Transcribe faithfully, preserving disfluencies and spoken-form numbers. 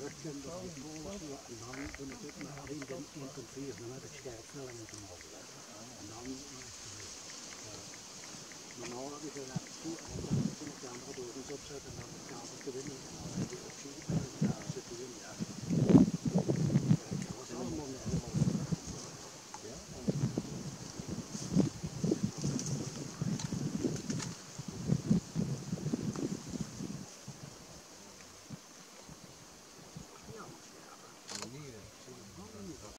terugkomt op die polen en dan doen het ook maar alleen dan één komma vier, dan heb ik scherpsnelling moeten maken. En dan normaal heb ik er toe en dan kun ik de andere dorens opzetten en dan de kabel te winnen.